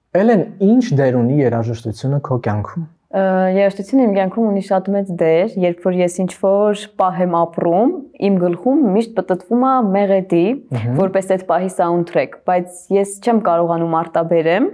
Էլեն, ինչ դեր ունի երաժշտությունը քո կյանքում։ Երաժշտությունը իմ կյանքում ունի շատ մեծ դեր, երբ որ ես ինչ-որ պահ եմ ապրում, իմ գլխում միշտ պտտվում է մեղեդի, որպես այդ պահի soundtrack, բայց ես չեմ կարողանում արտաբերեմ,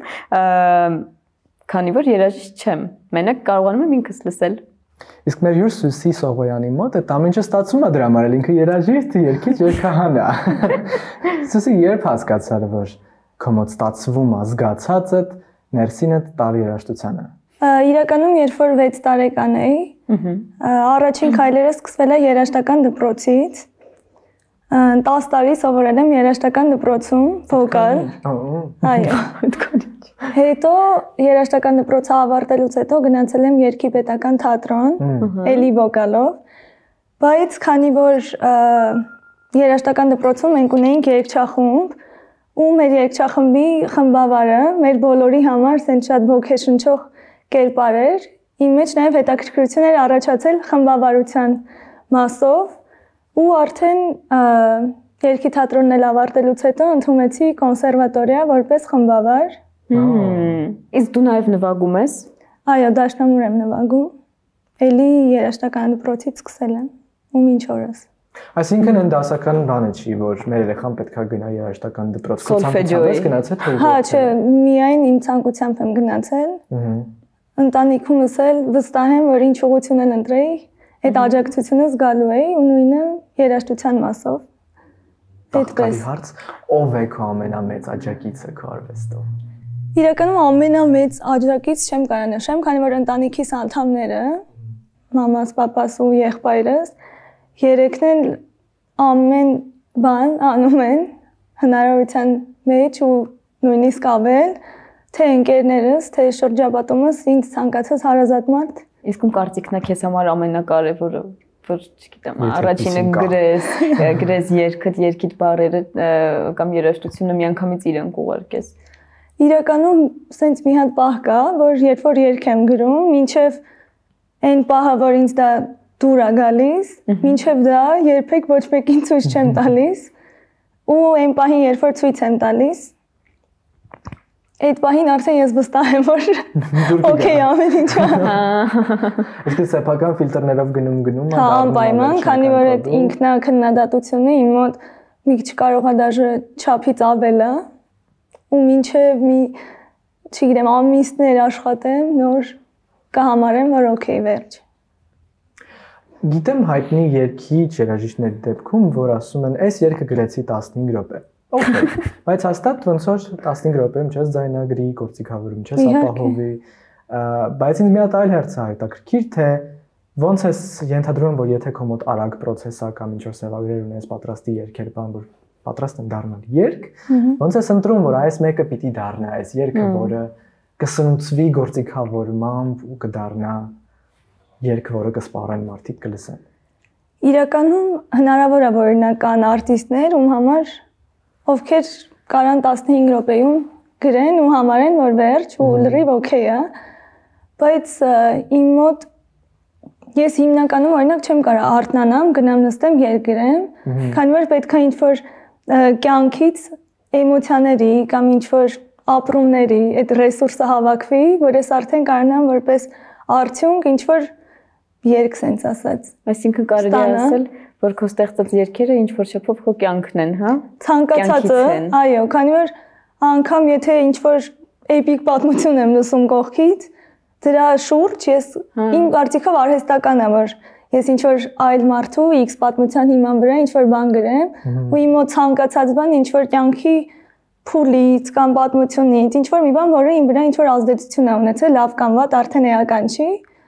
քանի որ երաժիշտ չեմ, մենակ կարողանում եմ ինքս լսել։ Իսկ մեր հյուր Սուսի Սողոյանի մոտ այդ ամենը ստացվում է դրա համար, ինքը երաժիշտ է, երգիչ, երգահան է։ Սուսի երբ հասկացար, որ քո մոտ ստացվում է, զգացած է ներսին այդ տալ երաժշտությանը։ Իրականում երբ որ 6 տարեկան էի, առաջին քայլերը սկսվել է երաժշտական դպրոցից։ 10 տարի սովորել եմ երաժշտական դպրոցում, վոկալ։ Այո։ Հետո երաժշտական դպրոցը ավարտելուց հետո գնացել եմ Երգի պետական թատրոն, էլի վոկալով։ Բայց քանի որ երաժշտական դպրոցում մենք ունեինք երգչախումբ, ու մեր երգչախմբի խմբավարը մեր բոլորի համար սենց շատ ոգեշնչող կերպար էր, իմ մեջ նաև հետաքրքրություն էր առաջացել խմբավարության մասով, ու արդեն Երգի թատրոնն էլ ավարտելուց հետո ընդունվեցի կոնսերվատորիա որպես խմբավար։ Իսկ դու նաև նվագում ես։ Այո, դաշնամուր եմ նվագում։ Էլի երաժշտական դպրոցից սկսել եմ ու մինչ օրս։ Այսինքն այն դասական բանը չի, որ մեր երեխան պետքա գնա երաժշտական դպրոց, ցանկությամբ գնացել թե։ Հա, չէ, միայն իմ ցանկությամբ եմ գնացել։ Ընտանիքումս էլ վստահ եմ, որ ինչ ուղղություն են ընտրեի, այդ աջակցությունը զգալու էի ու նույնը երաժշտության մասով։ Այդպես։ Հարց, ով է քո ամենամեծ աջակիցը քո արվեստով։ Իրականում ամենամեծ աջակից չեմ կարող նշեմ, քանի որ ընտանիքիս անդամները, մամաս, պապաս ու եղբայրս, երեքն էլ ամեն բան անում են հնարավորության մեջ ու նույնիսկ ավել, թե ընկերներս, թե շրջապատումս ինձ ցանկացած հարազատ մարդ։ Իսկ ում կարծիքն է քեզ համար ամենակարևորը, որ չգիտեմ, առաջինը գրես երգիդ բառերը կամ երաժշտությունը միանգամից իրենք ուղարկես։ Իրականում սենց մի հատ պահ կա, որ երբ որ երգ եմ գրում, մինչև այն պահը, որ ինձ դա դուր է գալիս, մինչև դա երբեք ոչ մեկին ցույց չեմ տալիս, ու այն պահին, երբ որ ցույց եմ տալիս, այդ պահին արդեն ես վստահ եմ, որ օքեյ ամեն ինչ է։ Իսկ սեփական ֆիլտրներով գնում հա, անպայման, քանի որ այդ ինքնակնդատությունը իմ մոտ մի քիչ կարող է դաժե չափից ավել է, ու մինչև մի, չգիտեմ, ամիսներ աշխատեմ, նոր կհամարեմ, որ օքեյ, վերջ։ Գիտեմ հայտնի երգիչ երաժիշտների դեպքում, որ ասում են, այս երգը գրեցի 15 րոպե։ Okay, բայց հաստատ ոնց որ 15 րոպեում չես ձայնագրի, գործիքավորում չես ապահովի, բայց ինձ մի հատ այլ հարց է հետաքրքիր, թե ոնց ես ենթադրում, որ եթե քո մոտ արագ process է կամ ինչ-որ սևագրեր ունես, պատրաստի երգեր, բան որ պատրաստ են դառնալ երգ, ոնց ես ընտրում, որ այս մեկը պիտի դառնա այս երգը, որը կսնուցվի գործիքավորմամբ ու կդառնա երգ, որը կսպառեն մարդիկ կլսեն։ Իրականում հնարավոր է որ օրինակ կան արտիստներ, ում համար ովքեր կարան 15 րոպեում գրեն ու համարեն, որ վերջ ու լրիվ օքեյ է, բայց իմ մոտ ես հիմնականում օրինակ չեմ կարող արթնանամ, գնամ նստեմ երգ գրեմ, քանի որ պետք է ինչ-որ կյանքից էմոցիաների կամ ինչ-որ ապրումների այդ ռեսուրսը հավաքվի, որ ես արդեն կարողանամ որպես արդյունք ինչ-որ երգ սենց ասած։ Այսինքն կարելի է ասել, որ քո ստեղծած երգերը ինչ-որ չափով քո կյանքն են, հա։ Ցանկացածը, այո, քանի որ անգամ եթե ինչ-որ էպիկ պատմություն եմ լսում կողքից, դրա շուրջ ես իմ կարծիքով արհեստական է, որ ես ինչ-որ այլ մարդու X պատմության հիման վրա ինչ-որ բան գրեմ, ու իմ մոտ ցանկացած բան ինչ-որ կյանքի փուլից կամ պատմությունից, ինչ-որ մի բան, որը իմ վրա ինչ-որ ազդեցություն է ունեցել, լավ կամ վատ, արդեն էական չի,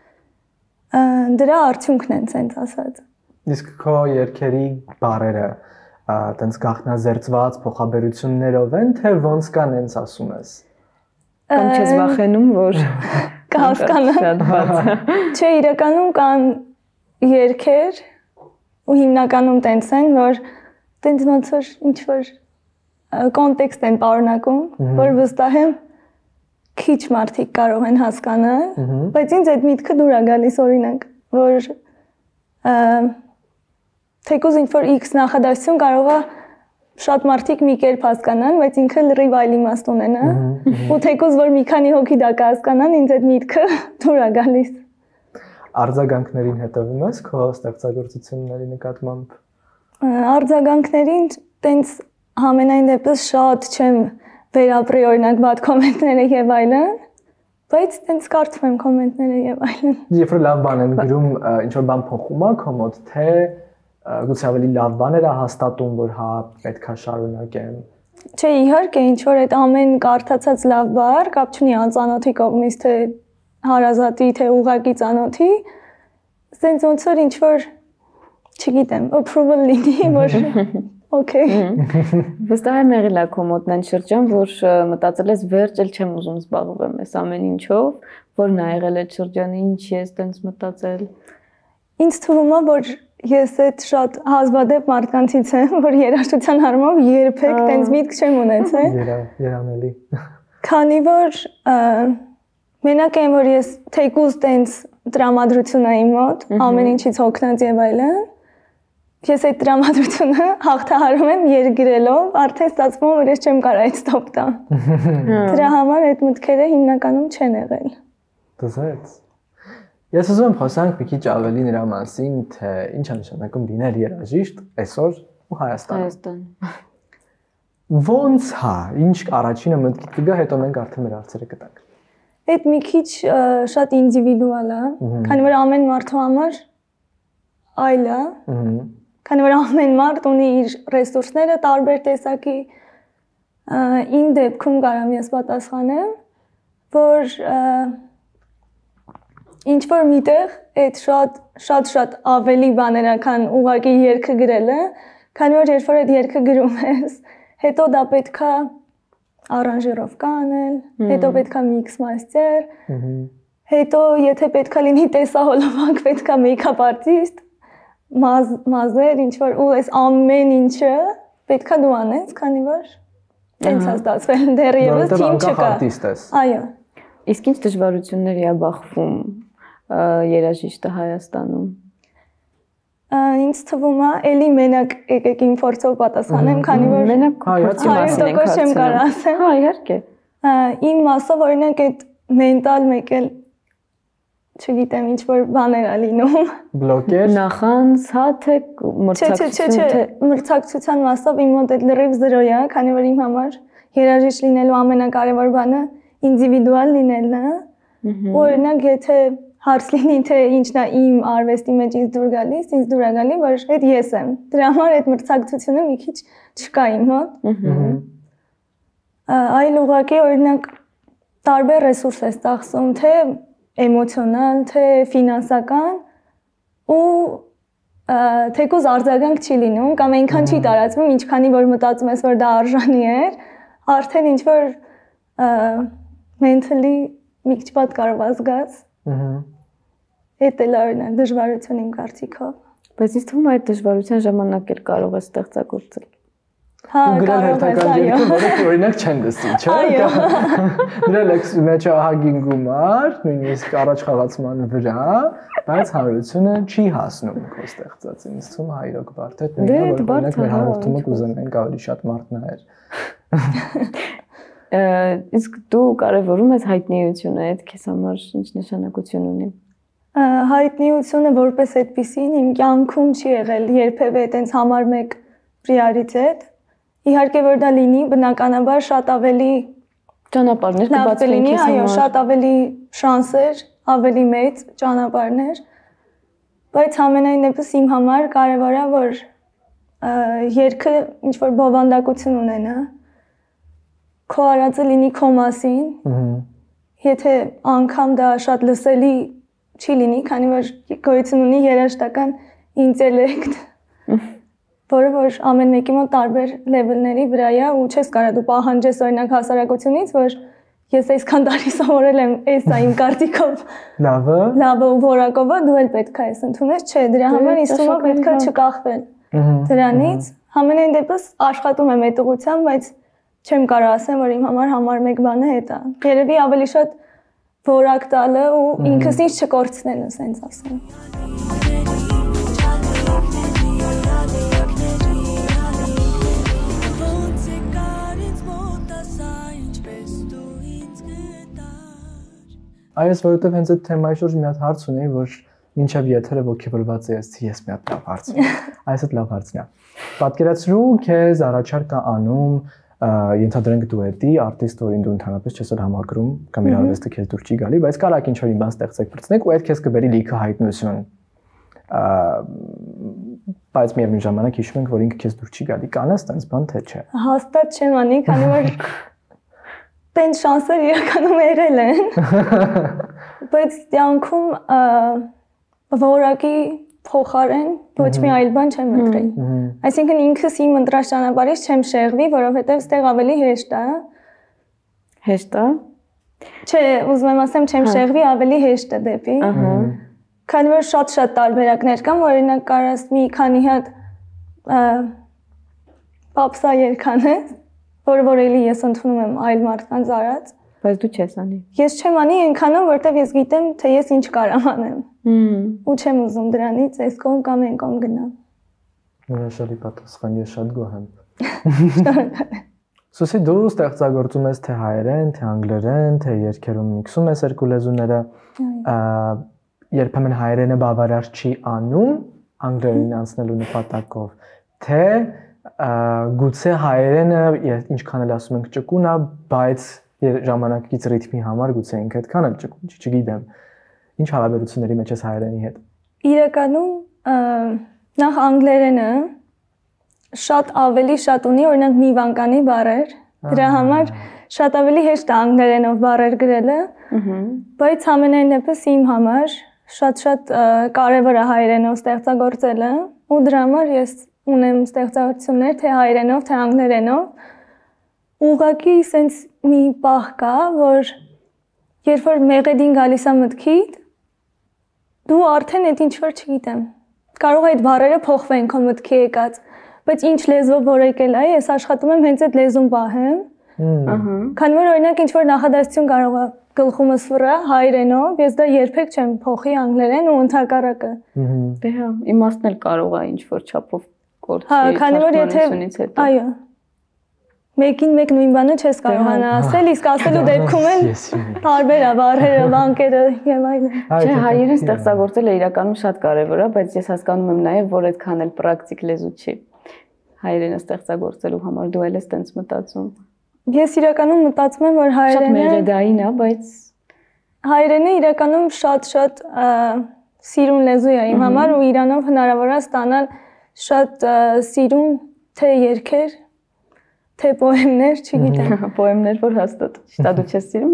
դրա արդյունքն են սենց ասած։ Իսկ քո երգերի բառերը տենց գաղտնազերծված փոխաբերություններով են, թե ոնց կան հենց ասում ես։ Կամ չես վախենում, որ կհասկանան։ Չէ, իրականում կան երգեր ու հիմնականում տենց են, որ տենց ոնց որ ինչ-որ կոնտեքստ են պարունակում, որ վստահ եմ քիչ մարդիկ կարող են հասկանալ, բայց ինձ այդ միտքը դուր է գալիս օրինակ, որ թեկուզ ինչ-որ X նախադասություն կարող է շատ մարդիկ մի կերպ հասկանան, բայց ինքը լրիվ այլ իմաստ ունենա։ Ու թեկուզ որ մի քանի հոգի դա կհասկանան, ինձ այդ միտքը դուր է գալիս։ Արձագանքներին հետևում ես քո ստեղծագործությունների նկատմամբ։ Արձագանքներին տենց համենայն դեպս շատ չեմ վերապրի օրինակ բադ կոմենտները եւ այլն, բայց տենց կարդում եմ կոմենտները եւ այլն։ Երբ որ լավ բան են գրում, ինչ որ բան փոխում է քո մոտ, թե գուցե ավելի լավ բաներ է հաստատում, որ հա պետքա շարունակեմ։ Չէ, իհարկե, ինչ որ այդ ամեն կարդացած լավ բառ կապ չունի անծանոթի կողմից, թե հարազատի, թե ուղղակի ծանոթի, սենց ոնց որ ինչ որ չգիտեմ, approval լինի, որ okay։ Վստահ եմ եղել է քո մոտ այն շրջան, որ մտածել ես վերջ էլ չեմ ուզում զբաղվեմ այս ամեն ինչով, որն ա եղել այդ շրջանը, ինչ ես տենց մտածել։ Ինձ թվում է, որ ես այդ շատ հազվադեպ մարդկանցից եմ, որ երաժշտության հարմով երբեք տենց միտք չեմ ունեցել։ Երանելի։ Քանի որ մենակ այն որ ես թեկուզ տենց տրամադրություն եմ մոտ, ամեն ինչից հոգնած եւ այլն, ես այդ տրամադրությունը հաղթահարում եմ երգրելով, արդեն ստացվում է որ ես չեմ կարող այդ ստոպ տամ։ Դրա համար այդ մտքերը հիմնականում չեն եղել։ Դասած։ Ես ուզում եմ խոսանք մի քիչ ավելի նրա մասին, թե ինչ է նշանակում լինել երաժիշտ այսօր ու Հայաստանում։ Ոնց հա, ինչ առաջինը մտքիդ կգա, հետո մենք արդեն մեր հարցերը կտանք։ Այդ մի քիչ շատ ինդիվիդուալ է, քանի որ ամեն մարդու համար այլ է, քանի որ ամեն մարդ ունի իր ռեսուրսները տարբեր տեսակի, իմ դեպքում կարամ ես պատասխանեմ, որ ինչ որ միտեղ այդ շատ ավելի բաներ է, քան ուղղակի երգը գրելը, քանի որ երբ որ այդ երգը գրում ես, հետո դա պետքա արանժիրովկա անել, հետո պետքա միքս մաստեր, հետո եթե պետքա լինի տեսահոլովակ, պետքա մեյքափ արտիստ, մազեր, ինչ որ ու այս ամեն ինչը պետքա դու անես, քանի որ տենց է ստացվել դեռևս թիմ չկա։ Այո։ Իսկ ինչ դժվարությունների է բախվում երաժիշտը Հայաստանում։ Ինձ թվում է, էլի մենակ եկեք իմ փորձով պատասխանեմ, քանի որ մենակ փորձի մասին ենք չեմ կարող ասեմ։ Հա, իհարկե։ Իմ մասով օրինակ այդ մենտալ մեկ էլ չգիտեմ ինչ որ բաներ է լինում։ Բլոկեր։ Նախանց, հա թե մրցակցություն, թե մրցակցության մասով իմ մոտ այդ լրիվ 0 է, քանի որ իմ համար երաժիշտ լինելու ամենակարևոր բանը ինդիվիդուալ լինելն է։ Օրինակ եթե հարց լինի թե ինչն է իմ արվեստի մեջ ինձ դուր գալիս, ինձ դուր է գալի, որ այդ ես եմ։ Դրա համար այդ մրցակցությունը մի քիչ չկա իմ մոտ։ Այլ ուղղակի օրինակ տարբեր ռեսուրս է ծախսում, թե էմոցիոնալ, թե ֆինանսական ու թեկուզ արձագանք չի լինում կամ այնքան չի տարածվում, ինչքանի որ մտածում ես որ դա արժանի է, արդեն ինչ որ mentally մի քիչ պատկառով ազգաց։ Այդ էլ օրինակ դժվարություն իմ կարծիքով։ Բայց ինձ թվում է այդ դժվարության ժամանակ էլ կարող է ստեղծագործել։ Հա, կարող է, այո։ Որոնք օրինակ չեն դասի, չէ՞։ Այո։ Դրա լեքսի մեջ ահագին գումար, նույնիսկ առաջ խաղացման վրա, բայց հարությունը չի հասնում քո ստեղծած։ Ինձ թվում է հայրոք բարդ է, նույնիսկ որ օրինակ մեր հաղորդումը կուզենանք ավելի շատ մարդ նայեր։ Իսկ դու կարևորում ես հայտնիությունը, այդ քեզ համար ինչ նշանակություն ունի։ Հայտնիությունը որպես այդպեսին իմ կյանքում չի եղել երբևէ այտենց համար մեկ պրիորիտետ։ Իհարկե որ դա լինի, բնականաբար շատ ավելի ճանապարհներ կբացվեն քեզ համար։ Այո, շատ ավելի շանսեր, ավելի մեծ ճանապարհներ։ Բայց ամենայն դեպս իմ համար կարևոր է որ երգը ինչ որ բովանդակություն ունենա։ Քո արածը լինի քո մասին։ Եթե անգամ դա շատ լսելի չի լինի, քանի որ գոյություն ունի երաժշտական ինտելեկտ, որը որ ամեն մեկի մոտ տարբեր լեվելների վրա է ու չես կարող դու պահանջես օրինակ հասարակությունից, որ ես այսքան տարի սովորել եմ, էսա իմ կարծիքով լավը ու որակովը, դու էլ պետք է ես ընդունես, չէ, դրա համար ինձ թվում է պետք է չկախվել դրանից։ Համենայն դեպս աշխատում եմ այդ ուղղությամբ, բայց չեմ կարող ասեմ, որ իմ համար մեկ բանը հետ է։ Երևի ավելի շատ որակ տալը ու ինքս ինձ չկորցնելը, ասենց ասեմ։ Այս որովհետև հենց այդ թեմայի շուրջ մի հատ հարց ունեի, որ մինչև եթերը ողջորված է, ես մի հատ լավ հարց։ Այս այդ լավ հարցն է։ Պատկերացրու քեզ առաջարկ կա անում, ենթադրենք դու էդի արտիստ, որին դու ընդհանրապես չես համակրում, կամ իր արվեստը քեզ դուր չի գալի, բայց կարա ինչ որ մի բան ստեղծեք բրցնեք ու այդ քեզ կբերի լիքը հայտնություն։ Բայց միևնույն ժամանակ հիշում ենք, որ ինքը քեզ դուր չի գալի, կանես տենց բան թե չէ։ Հաստատ չեմ անի, քանի որ տենց շանսեր իրականում եղել են։ Բայց կյանքում որակի փոխարեն ոչ մի այլ բան չեմ ընտրել։ Այսինքն ինքս իմ ընտրած ճանապարհից չեմ շեղվի, որովհետև ստեղ ավելի հեշտ է։ Հեշտ է։ Չէ, ուզում եմ ասեմ չեմ շեղվի, ավելի հեշտ է դեպի։ Քանի որ շատ տարբերակներ կան, օրինակ կարաս մի քանի հատ պապսա երգանես, որ էլի ես ընդունում եմ այլ մարդկանց արած, բայց դու չես անի։ Ես չեմ անի այնքանով, որտեվ ես գիտեմ, թե ես ինչ կարամ անեմ։ Ու չեմ ուզում դրանից այս կողմ կամ այն կողմ գնամ։ Հրաշալի պատասխան, ես շատ գոհ եմ։ Սուսի դու ստեղծագործում ես թե հայերեն, թե անգլերեն, թե երգերում միքսում ես երկու լեզուները, երբեմն հայերենը բավարար չի անում անգլերենին անցնելու նպատակով, թե գուցե հայերենը ինչքան էլ ասում ենք ճկուն է, բայց ժամանակից ռիթմի համար գուցե ինքը այդքան էլ ճկուն չի, չգիտեմ։ Ինչ հարաբերությունների մեջ ես հայերենի հետ։ Իրականում նախ անգլերենը ավելի շատ ունի, օրինակ մի վանկանի բառեր, դրա համար շատ ավելի հեշտ է անգլերենով բառեր գրելը, բայց ամենայն դեպս իմ համար շատ կարևոր է հայերենով ստեղծագործելը, ու դրա համար ես ունեմ ստեղծագործություններ թե հայերենով, թե անգլերենով։ Ուղղակի սենց մի պահ կա, որ երբ որ մեղեդին գալիս է մտքիդ, դու արդեն այդ ինչ որ չգիտեմ։ Կարող է այդ բառերը փոխվեն քո մտքի եկած, բայց ինչ լեզվով որ եկել է, ես աշխատում եմ հենց այդ լեզուն պահեմ։ Քանի որ օրինակ ինչ որ նախադասություն կարող է գլխումս վրա հայերենով, ես դա երբեք չեմ փոխի անգլերեն ու ընդհակառակը։ Դե հա, իմաստն էլ կարող է ինչ որ չափով գործի։ Հա, քանի որ եթե այո, մեկին մեկ նույն բանը չես կարողանա ասել, իսկ ասելու դեպքում էլ տարբեր է բառերը, վանկերը եւ այլն։ Չէ, հայերեն ստեղծագործելը իրականում շատ կարևոր է, բայց ես հասկանում եմ նաեւ, որ այդքան էլ պրակտիկ լեզու չի։ Հայերենը ստեղծագործելու համար դու էլ ես տենց մտածում։ Ես իրականում մտածում եմ, որ հայերենը շատ մեղեդային է, բայց հայերենը իրականում շատ սիրուն լեզու է իմ համար ու իրանով հնարավոր է ստանալ շատ սիրուն թե երգեր, թե պոեմներ, չգիտեմ։ Պոեմներ որ հաստատ, ճիշտ է դու չես սիրում,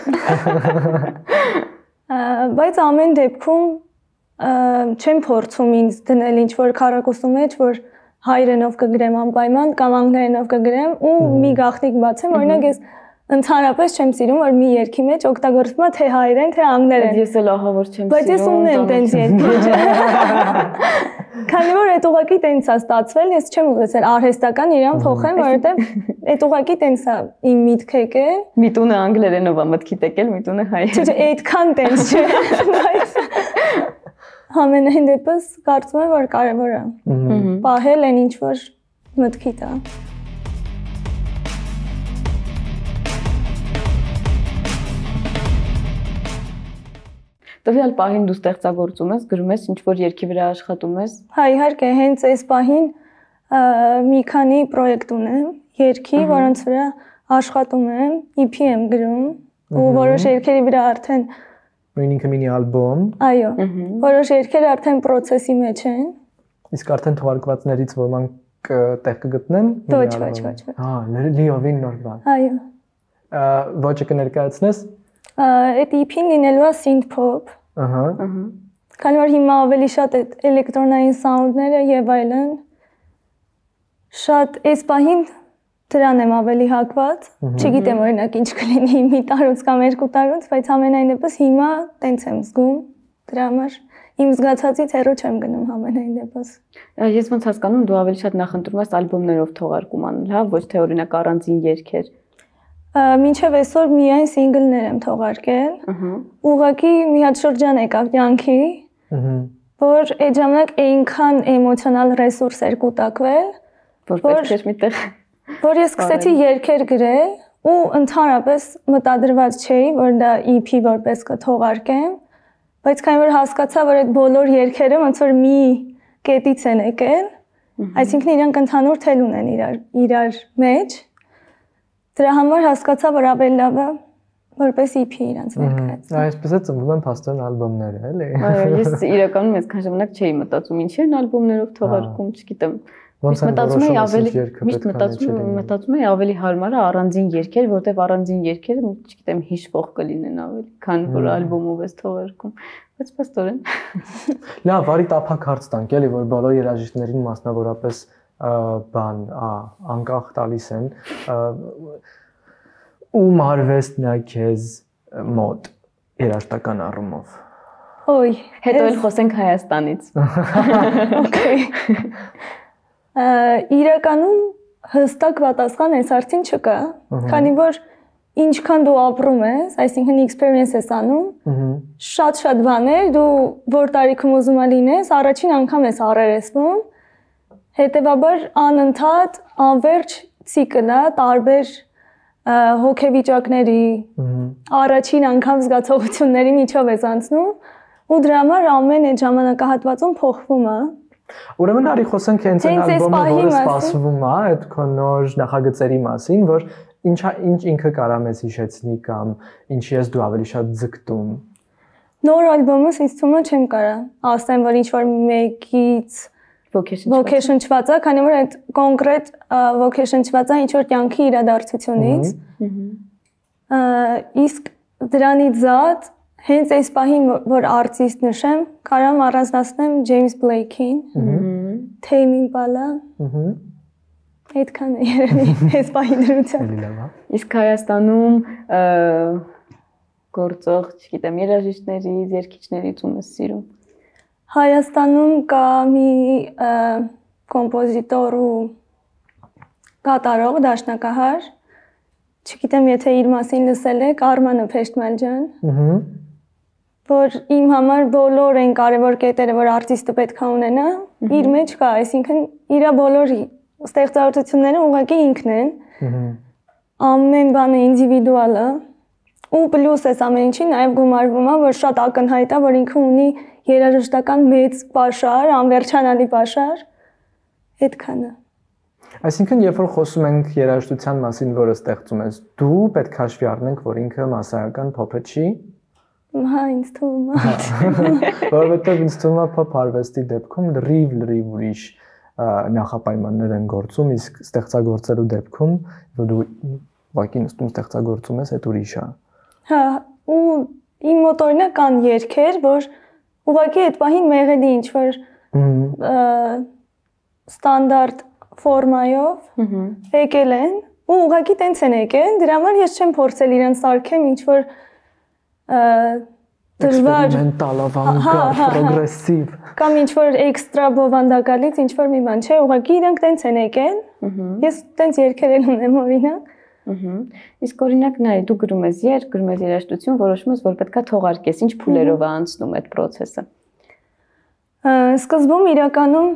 բայց ամեն դեպքում չեմ փորձում ինձ դնել ինչ որ քառակուսու մեջ, որ հայերենով կգրեմ անպայման կամ անգլերենով կգրեմ ու մի գաղտնիք բացեմ, օրինակ ես ընդհանրապես չեմ սիրում, որ մի երգի մեջ օգտագործվում է թե հայերեն, թե անգլերեն։ Ես էլ ահա որ չեմ սիրում։ Բայց ես ունեմ տենց երգեր։ Քանի որ այդ ուղղակի տենց է ստացվել, ես չեմ ուզեցել արհեստական իրան փոխեմ, որովհետև այդ ուղղակի տենց է իմ միտքը եկել։ Միտունը անգլերենով է մտքիդ եկել, միտունը հայերեն։ Չէ, այդքան տենց չէ, բայց ամենայն դեպս կարծում եմ, որ կարևոր է պահել այն ինչ որ մտքիդ է։ Տվյալ պահին դու ստեղծագործում ես, գրում ես, ինչ որ երգի վրա աշխատում ես։ Հա, իհարկե, հենց այս պահին մի քանի պրոյեկտ ունեմ, երգի, որոնց վրա աշխատում եմ, EP եմ գրում, ու որոշ երգերի վրա արդեն Նույնինքը մինի ալբոմ։ Այո, որոշ երգեր արդեն process-ի մեջ են։ Իսկ արդեն թվարկվածներից ոմանք տեղ կգտնեն։ Ոչ։ Հա, լիովին նոր բան։ Այո։ Ոճը կներկայացնես։ Այդ EP-ն լինելու է synth pop։ Ահա։ Քանի որ հիմա ավելի շատ այդ էլեկտրոնային սաունդները եւ այլն շատ այս պահին դրան եմ ավելի հակված։ Չգիտեմ օրինակ ինչ կլինի մի տարուց կամ երկու տարուց, բայց ամենայն դեպս հիմա տենց եմ զգում դրա համար իմ զգացածից հեռու չեմ գնում ամենայն դեպս։ Ես ոնց հասկանում դու ավելի շատ նախընտրում ես ալբոմներով թողարկում անել, հա, ոչ թե օրինակ առանձին երգեր։ Մինչև այսօր միայն սինգլներ եմ թողարկել։ Ուղղակի մի հատ շրջան եկավ կյանքի, որ այդ ժամանակ այնքան էմոցիոնալ ռեսուրս էր կուտակվել, որ պետք էր միտեղ որ ես սկսեցի երգեր գրել ու ընդհանրապես մտադրված չէի, որ դա EP որպես կթողարկեմ, բայց քանի որ հասկացա, որ այդ բոլոր երգերը ոնց որ մի կետից են եկել, այսինքն իրանք ընդհանուր թել ունեն իրար մեջ, դրա համար հասկացա, որ ավելի լավ է որպես EP իրանց ներկայացնել։ Այսպես է ծնվում են փաստորեն ալբոմները, էլի։ Այո, ես իրականում այսքան ժամանակ չէի մտածում ինչ են ալբոմներով թողարկում, չգիտեմ։ Մտածում էի ավելի հարմար է առանձին երգեր, որտեղ առանձին երգերը, չգիտեմ, հիշվող կլինեն ավելի, քան որ ալբոմով ես թողարկում, բայց փաստորեն։ Լավ, արի տափակ հարց տանք, էլի, որ բոլոր երաժիշտներին մասնավորապես անկախ տալիս են, ում արվեստն է քեզ մոտ երաժշտական առումով։ Ոյ, հետո էլ խոսենք Հայաստանից։ Okay։ Իրականում հստակ պատասխան այս հարցին չկա, քանի որ ինչքան դու ապրում ես, այսինքն experience ես անում, շատ բաներ դու որ տարիքում ուզում լինես, առաջին անգամ ես առերեսվում, հետևաբար անընդհատ անverջ ցիկլ է, տարբեր հոգեվիճակների, առաջին անգամ զգացողությունների միջով ես անցնում, ու դրա համար ամեն այդ ժամանակահատվածում փոխվում է։ Ուրեմն արի խոսենք հենց այն ալբոմը, որը սպասվում է, այդ քո նոր նախագծերի մասին, որ ինչ ինքը կարա մեզ հիշեցնի կամ ինչի ես դու ավելի շատ ձգտում։ Նոր ալբոմս ինձ թվում է չեմ կարա ասեմ, որ ինչ որ մեկից ոգեշնչված է, քանի որ այդ կոնկրետ ոգեշնչված է ինչ որ կյանքի իրադարձությունից։ Իսկ դրանից զատ հենց այս պահին, որ արտիստ նշեմ, կարամ առանձնացնեմ Ջեյմս Բլեյքին, Tame Impala, այդքան է երևի այս պահին դրությամբ։ Իսկ Հայաստանում գործող, չգիտեմ, երաժիշտներից, երգիչներից ում ես սիրում։ Հայաստանում կա մի կոմպոզիտոր ու կատարող, դաշնակահար, չգիտեմ, եթե իր մասին լսել եք, Արմանը Փեշտմալջան, որ իմ համար բոլոր այն կարևոր կետերը, որ արտիստը պետք է ունենա, իր մեջ կա, այսինքն իր բոլոր ստեղծարարությունները ուղղակի ինքն են, ամեն բանը ինդիվիդուալ է, ու պլյուս էս ամեն ինչին նաև գումարվում է, որ շատ ակնհայտ է, որ ինքը ունի երաժշտական մեծ պաշար, անվերջանալի պաշար, այդքանը։ Այսինքն, երբ որ խոսում ենք երաժշտության մասին, որը ստեղծում ես, դու պետք է հաշվի առնենք, որ ինքը մասսայական փոփ չի։ Հա, ինձ թվում է։ Որովհետև ինձ թվում է փոփ արվեստի դեպքում լրիվ ուրիշ նախապայմաններ են գործում, իսկ ստեղծագործելու դեպքում, որ դու ուղղակի նստում ստեղծագործում ես, այդ ուրիշ է։ Հա, ու իմ մոտ օրինակ կան երգեր, որ ուղղակի այդ պահին մեղեդի ինչ որ ստանդարտ ֆորմայով եկել են, ու ուղղակի տենց են եկել, դրա համար ես չեմ փորձել իրեն սարքեմ ինչ որ դժվար էքսպերիմենտալ, ավանգարդ, պրոգրեսիվ կամ ինչ որ էքստրա բովանդակալից ինչ որ մի բան չէ, ուղղակի իրանք տենց են եկել, ես տենց երգերել ունեմ օրինակ։ Իսկ օրինակ նայ, դու գրում ես երգ, գրում ես երաժշտություն, որոշում ես, որ պետքա թողարկես, ինչ փուլերով է անցնում այդ process-ը։ Սկզբում իրականում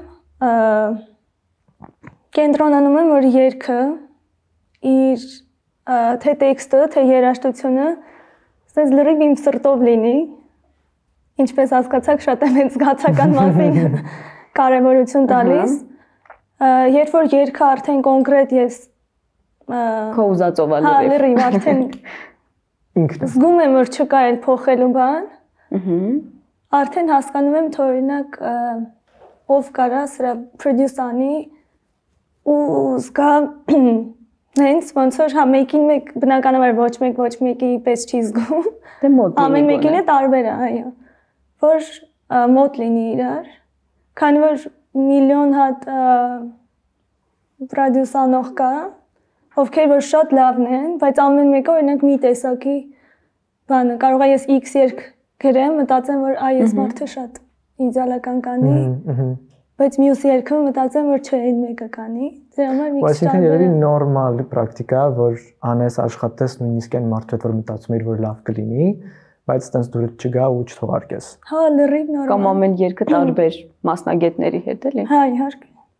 կենտրոնանում եմ, որ երգը իր թե տեքստը, թե երաժշտությունը ասես լրիվ իմ սրտով լինի, ինչպես հասկացաք, շատ եմ այդ զգացական մասին կարևորություն տալիս, երբ որ երգը արդեն կոնկրետ ես քո ուզածով է լրիվ։ Հա, լրիվ արդեն զգում եմ, որ չկա այլ փոխելու բան, արդեն հասկանում եմ, թե օրինակ ով կարա սրա produce անի ու զգա հենց ոնց որ հա մեկին մեկ բնականաբար ոչ մեկի պես չի զգում։ Դե մոտ լինի։ Ամեն մեկին է տարբեր է, այո։ Որ մոտ լինի իրար, քանի որ միլիոն հատ պրոդյուսանող կա, ովքեր որ շատ լավն են, բայց ամեն մեկը օրինակ մի տեսակի բանը, կարող է ես X երգ գրեմ, մտածեմ, որ այ ես մարդը շատ իդեալական կանի, բայց մյուս երգը մտածեմ, որ չէ, այն մեկը կանի, դրա համար մի քիչ այսինքն երևի նորմալ պրակտիկա, որ անես աշխատես նույնիսկ այն մարդու հետ որ մտածում ես, որ լավ կլինի, բայց տենց դուրս չգա ու չթողարկես։ Հա, լրիվ նորմալ։ Կամ ամեն երգը տարբեր մասնագետների հետ էլի։ Հա, իհարկե։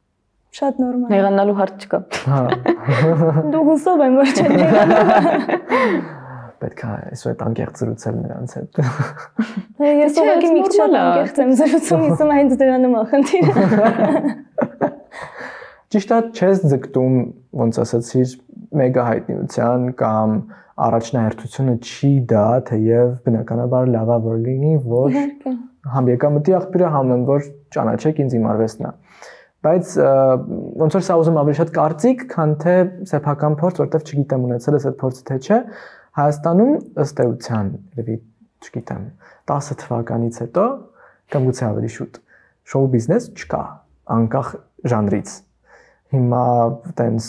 Շատ նորմալ։ Նեղանալու հարց չկա։ Հա։ Դու հուսով եմ, որ չեն նեղանալու։ Պետք է այսօր անկեղծ զրուցել նրանց հետ։ Ես ուղղակի մի քիչ շատ անկեղծ եմ զրուցում, իսում հենց դրա նման խնդիր։ Ճիշտ է, չես ձգտում, ոնց ասացիր, մեգա հայտնիության կամ առաջնահերթությունը չի դա, թեև բնականաբար լավ է որ լինի, որ համ եկամտի աղբյուրը, համ եմ որ ճանաչեք ինձ իմ արվեստն է։ Բայց ոնց որ սա ուզում ավելի շատ կարծիք, քան թե սեփական փորձ, որտեվ չգիտեմ ունեցել ես այդ փորձը թե չէ, Հայաստանում ըստ էության, երևի, չգիտեմ, 10 թվականից հետո կամ գուցե ավելի շուտ շոու բիզնես չկա, անկախ ժանրից։ Հիմա տենց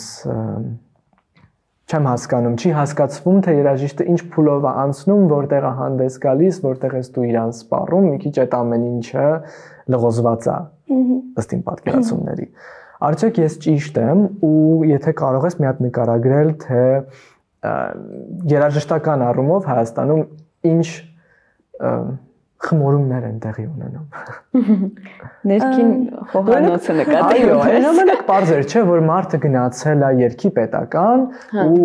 չեմ հասկանում, չի հասկացվում, թե երաժիշտը ինչ փուլով է անցնում, որտեղ է հանդես գալիս, որտեղ ես դու իրան սպառում, մի քիչ այդ ամեն ինչը լղոզված է ըստ իմ պատկերացումների։ Արդյոք ես ճիշտ եմ ու եթե կարող ես մի հատ նկարագրել, թե երաժշտական առումով Հայաստանում ինչ խմորումներ են տեղի ունենում։ Ներքին խոհանոցը նկատի։ Այո, այնուամենայնիվ բարձր չէ, որ մարդը գնացել է երկի պետական ու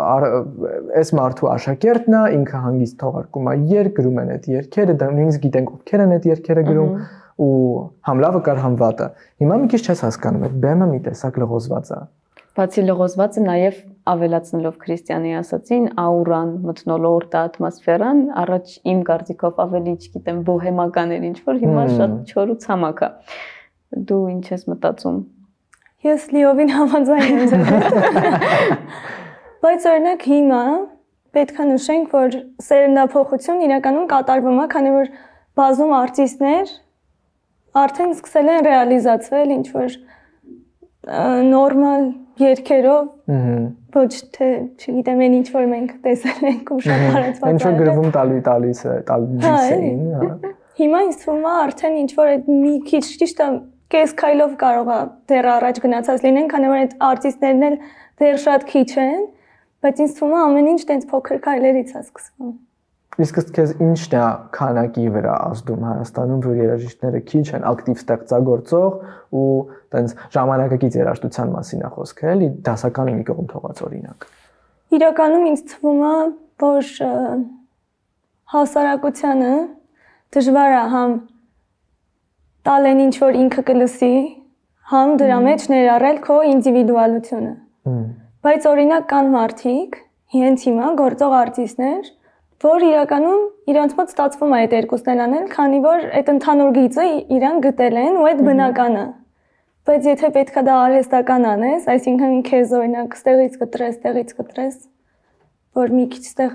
այս մարդու աշակերտն է, ինքը հանգիստ թողարկում է երգ, գրում են այդ երգերը, դա նույնիսկ գիտենք ովքեր են այդ երգերը գրում ու համ լավը կար համ վատը։ Հիմա մի քիչ չես հասկանում, այդ բեմը մի տեսակ լղոզված է։ Բացի լղոզվածը նաև ավելացնելով Քրիստիանի ասացին, աուրան, մթնոլորտը, ատմոսֆերան, առաջ իմ կարծիքով ավելի, չգիտեմ, բոհեմական էր ինչ-որ, հիմա շատ չոր ու ցամաք է։ Դու ինչ ես մտածում։ Ես լիովին համաձայն եմ ձեզ հետ։ Բայց օրինակ հիմա պետք է նշենք, որ սերնդափոխություն իրականում կատարվում է, քանի որ բազում արտիստներ արդեն սկսել են ռեալիզացվել ինչ-որ նորմալ երգերով, ոչ թե, չգիտեմ, այն ինչ որ մենք տեսել ենք ու շատ հարացված է։ Ինչ որ գրվում տալիս էին, հա։ Հիմա ինձ թվում է արդեն ինչ որ այդ մի քիչ ճիշտ է, կես քայլով կարող է դեռ առաջ գնացած լինեն, քանի որ այդ արտիստներն էլ դեռ շատ քիչ են, բայց ինձ թվում է ամեն ինչ տենց փոքր քայլերից է սկսվում։ Իսկ քեզ ինչն է քանակի վրա ազդում Հայաստանում, որ երաժիշտները քիչ են ակտիվ ստեղծագործող ու տենց ժամանակակից երաժշտության մասին է խոսքը, էլի դասականը մի կողմ թողած օրինակ։ Իրականում ինձ թվում է, որ հասարակությանը դժվար է համ տալեն ինչ որ ինքը կլսի, համ դրա մեջ ներառել քո ինդիվիդուալությունը։ Բայց օրինակ կան մարդիկ, հենց հիմա գործող արտիստներ, որ իրականում իրանց մոտ ստացվում է այդ երկուսն էլ անել, քանի որ այդ ընդհանուր գիծը իրան գտել են ու այդ բնական է։ Բայց եթե պետքա դա արհեստական անես, այսինքն քեզ օրինակ ստեղից կտրես, որ մի քիչ ստեղ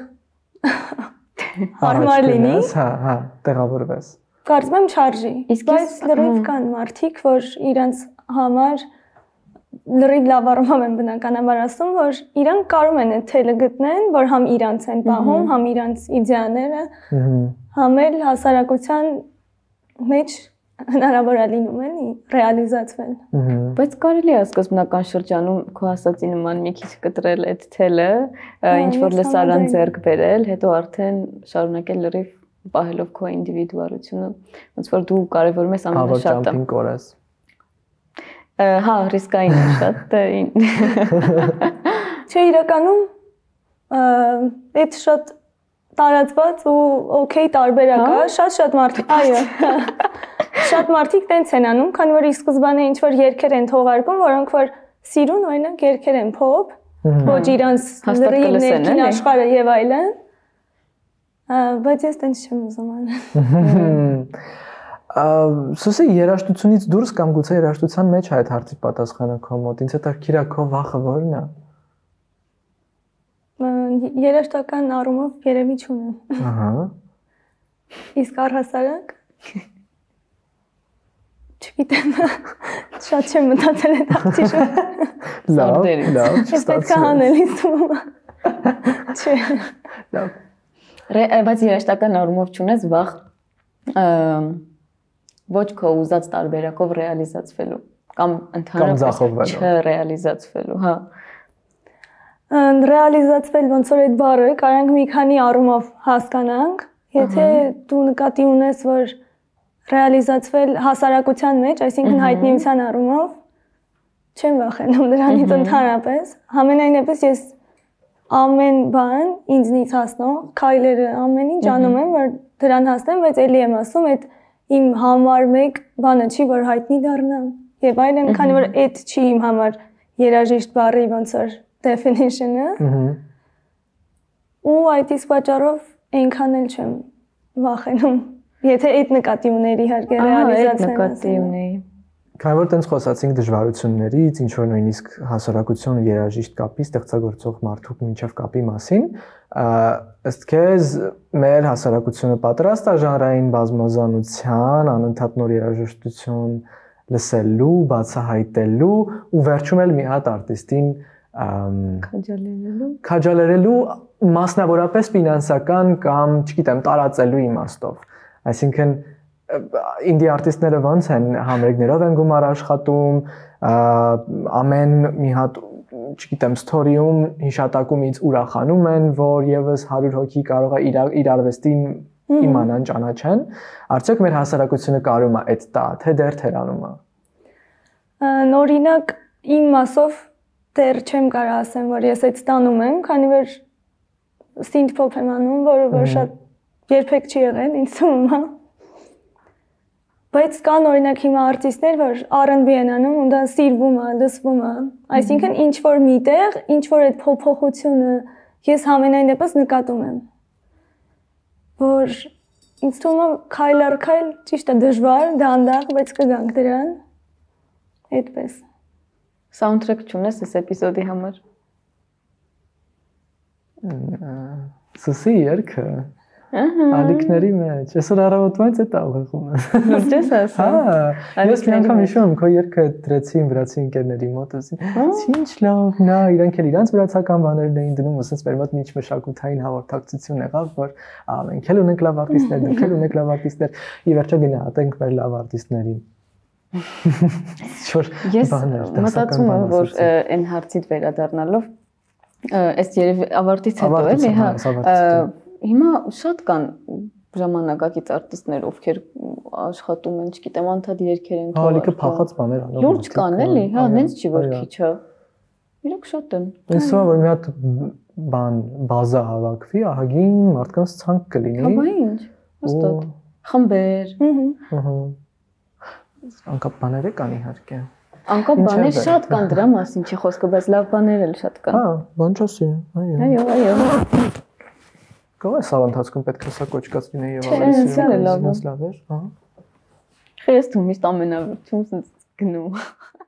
հարմար լինի, հա, տեղավորվես։ Կարծում եմ չարժի։ Բայց լրիվ կան մարդիկ, որ իրանց համար լրիվ լավ առումով են բնականաբար ասում, որ իրանք կարող են այդ թելը գտնեն, որ համ իրանց են պահում, համ իրանց իդեաները, համ էլ հասարակության մեջ հնարավոր է լինում էլի ռեալիզացվել։ Բայց կարելի է սկզբնական շրջանում քո ասածի նման մի քիչ կտրել այդ թելը, ինչ որ լսարան ձեռք բերել, հետո արդեն շարունակել լրիվ պահելով քո ինդիվիդուալությունը, ոնց որ դու կարևորում ես ամենաշատը։ Հա, ռիսկային է շատ։ Չէ, իրականում այդ շատ տարածված ու օքեյ տարբերակ է, շատ մարդիկ, այո։ Շատ մարդիկ տենց են անում, քանի որ ի սկզբանե ինչ որ երգեր են թողարկում, որոնք որ սիրուն օրինակ երգեր են փոփ, ոչ իրանց լրիվ ներքին աշխարհը եւ այլն։ Բայց ես տենց չեմ ուզում անել։ Սոսի երաժշտությունից դուրս կամ գուցե երաժշտության մեջ այդ հարցի պատասխանը քո մոտ, ինձ հետաքրքիր է քո վախը որն է։ Երաժշտական առումով երևի չունեմ։ Ահա։ Իսկ առհասարակ չգիտեմ, շատ չեմ մտածել այդ հարցի շուրջ։ Լավ, Ես պետք է հանել ինձ թվում է։ Չէ։ Լավ։ Բայց երաժշտական առումով չունես վախ ոչ քո ուզած տարբերակով ռեալիզացվելու կամ ընդհանրապես չռեալիզացվելու, հա։ Ռեալիզացվել ոնց որ այդ բառը կարանք մի քանի առումով հասկանանք, եթե դու նկատի ունես, որ ռեալիզացվել հասարակության մեջ, այսինքն հայտնիության առումով, Չեմ վախենում դրանից ընդհանրապես։ Համենայնպես ես ամեն բան ինձնից հասնող քայլերը ամեն ինչ անում եմ, որ դրան հասնեմ, բայց ելի եմ ասում, այդ իմ համար մեկ բանը չի, որ հայտնի դառնամ։ Եվ այլն, քանի որ այդ չի իմ համար երաժիշտ բառի ոնց որ definition-ը։ Ու այդ իսկ պատճառով այնքան էլ չեմ վախենում, եթե այդ նկատի ուներ իհարկե ռեալիզացնել։ Քանի որ տենց խոսացինք դժվարություններից, ինչ որ նույնիսկ հասարակություն ու երաժիշտ կապի, ստեղծագործող մարդու միջև կապի մասին, ըստ քեզ մեր հասարակությունը պատրաստ է ժանրային բազմազանության, անընդհատ նոր երաժշտություն լսելու, բացահայտելու ու վերջում էլ մի հատ արտիստին քաջալերելու մասնավորապես ֆինանսական կամ, չգիտեմ, տարածելու իմաստով։ Այսինքն ինդի արտիստները ոնց են համերգներով են գումար աշխատում, ամեն մի հատ, չգիտեմ, սթորիում հիշատակում ինձ ուրախանում են, որ եւս 100 հոգի կարող է իր արվեստին իմանան, ճանաչեն։ Արդյոք մեր հասարակությունը կարում է այդ տա, թե դեռ թերանում է։ Օրինակ իմ մասով դեռ չեմ կարող ասեմ, որ ես այդ ստանում եմ, քանի որ synth pop եմ անում, որը որ շատ երբեք չի եղել ինձ թվում է։ Բայց կան օրինակ հիմա արտիստներ, որ R&B են անում ու դա սիրվում է, լսվում է։ Այսինքն ինչ որ միտեղ, ինչ որ այդ փոփոխությունը ես համենայն դեպս նկատում եմ։ Որ ինձ թվում է քայլ առ քայլ ճիշտ է դժվար, դանդաղ, բայց կգանք դրան։ Այդպես։ Soundtrack չունես այս էպիզոդի համար։ Սուսի երգը Ալիքների մեջ։ Այսօր առավոտվանից է ուղղվում եմ։ Լսես ասա։ Ես մի անգամ հիշում եմ քո երգը դրեցին վրացի ընկերների մոտ, ասին։ Ինչ լավ, նա իրանք էլ իրանց վրացական բաներն էին դնում, ասենց մեր մոտ միջ մշակութային հաղորդակցություն եղավ, որ մենք էլ ունենք լավ արտիստներ, դուք էլ ունեք լավ արտիստներ, ի վերջո գնահատենք մեր լավ արտիստներին։ Ես մտածում եմ, որ այն հարցիդ վերադառնալով, այս երևի ավարտից հետո էլի, հա, հիմա շատ կան ժամանակակից արտիստներ, ովքեր աշխատում են, չգիտեմ, անդադ երգեր են թողնում։ Հալիքը փախած բաներ անում։ Լուրջ կան էլի, հա, նենց չի որ քիչ է։ Իրոք շատ են։ Ես ասում եմ, որ մի հատ բան բազա հավաքվի, ահագին մարդկանց ցանկ կլինի։ Հա, բա ինչ, հստակ։ Խմբեր։ Անկապ բաներ կան իհարկե։ Անկապ բաներ շատ կան դրա մասին չի խոսքը, բայց լավ բաներ էլ շատ կան։ Հա, բան չասի, այո։ Այո։ Կողը սա ընթացքում պետք է սա կոչկած լինի եւ ավելի սիրել լավ էր, հա։ Խես դու միշտ ամենավերջում գնում։